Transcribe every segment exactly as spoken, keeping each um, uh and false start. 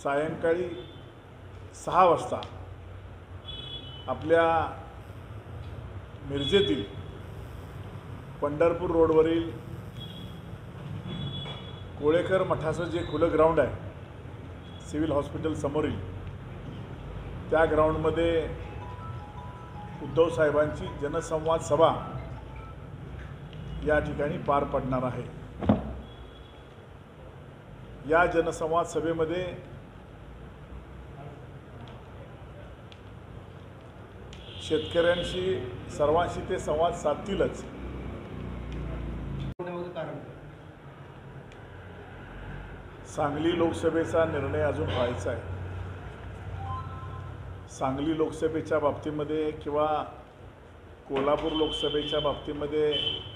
सायंकाळी सहा वाजता आपल्या मिरजेतील पंढरपूर रोडवरील कोळेकर मठाचं जे खुलं ग्राउंड आहे सिव्हिल हॉस्पिटल समोरील त्या ग्राउंडमध्ये उद्धव साहेबांची जनसंवाद सभा या ठिकाणी पार पडणार आहे। या जनसंवाद सभेमध्ये शेतकऱ्यांशी सर्वांशी ते संवाद साधतीलच। सांगली लोकसभेचा निर्णय अजून व्हायचा आहे। सांगली लोकसभेच्या बाबतीमध्ये किंवा कोल्हापूर लोकसभेच्या बाबतीमध्ये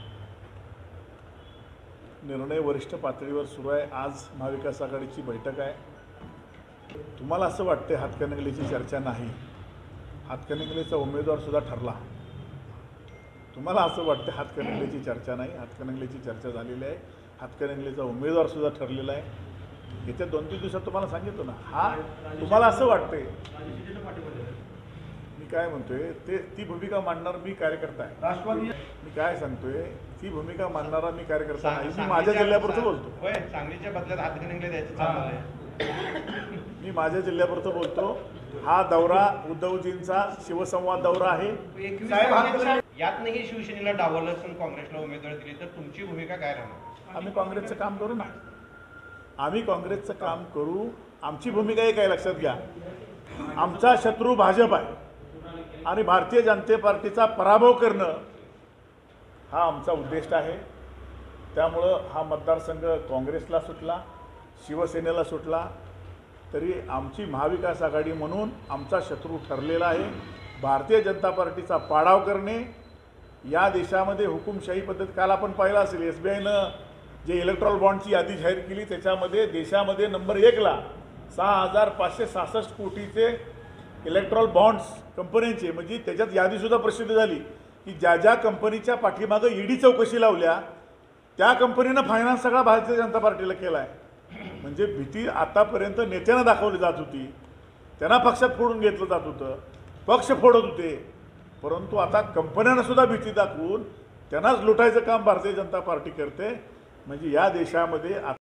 निर्णय वरिष्ठ पातळीवर सुरू आहे। आज महाविकास आघाडीची बैठक आहे। तुम्हाला असं वाटते हातकणंगलेची चर्चा नाही, हातकणंगलेचा उमेदवार सुद्धा ठरला। तुम्हाला असं वाटतं हातकणंगलेची चर्चा नाही, हातकणंगलेची चर्चा झालेली आहे, हातकणंगलेचा उमेदवार सुद्धा ठरलेला आहे। येत्या दोन तीन दिवसात तुम्हाला सांगितलं ना। हा तुम्हाला असं वाटते, मी काय म्हणतोय ते ती भूमिका मांडणार मी कार्यकर्ता आहे। राष्ट्रवादी मी काय सांगतोय ती भूमिका मांडणारा मी कार्यकर्ता नाही। मी माझ्या जिल्ह्यापुरतं बोलतो। होय, सांगलीच्या बदल्यात हातकणंगले द्यायचं चाललंय। मी माझ्या जिल्ह्यापुरतं बोलतो। हा दौरा उद्धवजींचा शिवसंवाद दौरा आहे। यातनंही शिवसेनेला डावललं असून काँग्रेसला उमेदवारी दिली तर तुमची भूमिका काय राहणार? आम्ही काँग्रेसचं काम करू ना, आम्ही काँग्रेसचं काम करू। आमची भूमिका एक आहे, लक्षात घ्या। आमचा शत्रू भाजप आहे आणि भारतीय जनता पार्टीचा पराभव करणं हा आमचा उद्देश आहे। त्यामुळं हा मतदारसंघ काँग्रेसला सुटला, शिवसेनेला सुटला तरी आमची महाविकास आघाडी म्हणून आमचा शत्रू ठरलेला आहे। भारतीय जनता पार्टीचा पाडाव करणे, या देशामध्ये हुकुमशाही पद्धत काल आपण पाहिला असेल, एस बी आयनं जे इलेक्ट्रॉल बॉन्डची यादी जाहीर केली त्याच्यामध्ये देशामध्ये नंबर एकला सहा हजार पाचशे सहासष्ट कोटीचे इलेक्ट्रॉल बॉन्ड्स कंपन्यांचे, म्हणजे त्याच्यात यादीसुद्धा प्रसिद्ध झाली की ज्या ज्या कंपनीच्या पाठीमागं ईडी चौकशी लावल्या त्या कंपनीनं फायनान्स सगळा भारतीय जनता पार्टीला केला आहे। म्हणजे भीती आतापर्यंत नेत्यांना दाखवली जात होती, त्यांना पक्षात फोडून घेतलं जात होतं, पक्ष फोडत होते, परंतु आता कंपन्यांना सुद्धा भीती दाखवून त्यांनाच लुटायचं काम भारतीय जनता पार्टी करते। म्हणजे या देशामध्ये